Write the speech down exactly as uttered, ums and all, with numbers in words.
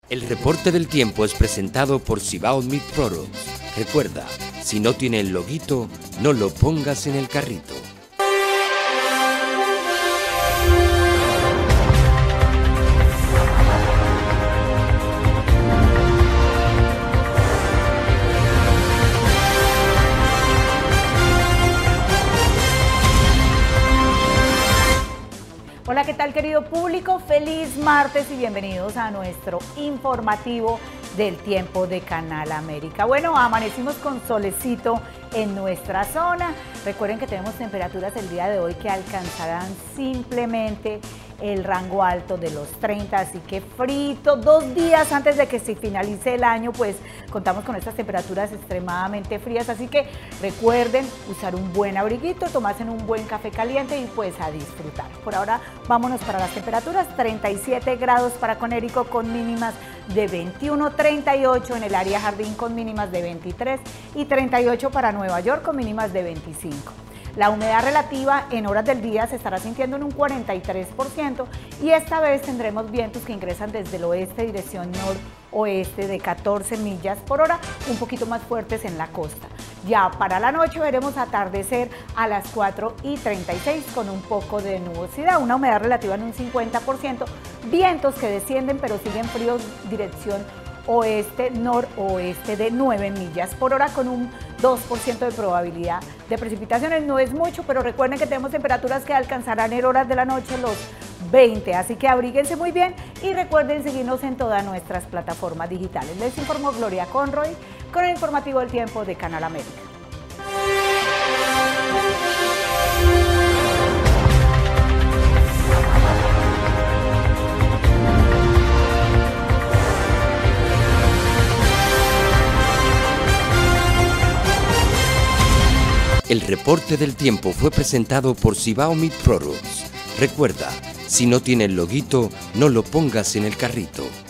El reporte del tiempo es presentado por Cibao Meat Products. Recuerda, si no tiene el loguito, no lo pongas en el carrito. Hola, ¿qué tal, querido público? Feliz martes y bienvenidos a nuestro informativo del tiempo de Canal América. Bueno, amanecimos con solecito en nuestra zona. Recuerden que tenemos temperaturas el día de hoy que alcanzarán simplemente el rango alto de los treinta, así que frito, dos días antes de que se finalice el año, pues contamos con estas temperaturas extremadamente frías, así que recuerden usar un buen abriguito, tomarse un buen café caliente y pues a disfrutar. Por ahora vámonos para las temperaturas: treinta y siete grados para Conérico con mínimas de veintiuno, treinta y ocho en el área Jardín con mínimas de veintitrés y treinta y ocho para Nueva York con mínimas de veinticinco. La humedad relativa en horas del día se estará sintiendo en un cuarenta y tres por ciento y esta vez tendremos vientos que ingresan desde el oeste dirección noroeste de catorce millas por hora, un poquito más fuertes en la costa. Ya para la noche veremos atardecer a las cuatro y treinta y seis con un poco de nubosidad, una humedad relativa en un cincuenta por ciento, vientos que descienden pero siguen fríos dirección oeste, noroeste de nueve millas por hora con un dos por ciento de probabilidad de precipitaciones. No es mucho, pero recuerden que tenemos temperaturas que alcanzarán en horas de la noche los veinte, así que abríguense muy bien y recuerden seguirnos en todas nuestras plataformas digitales. Les informó Gloria Conroy con el informativo del tiempo de Canal América. El reporte del tiempo fue presentado por Cibao Meat Products. Recuerda, si no tiene el loguito, no lo pongas en el carrito.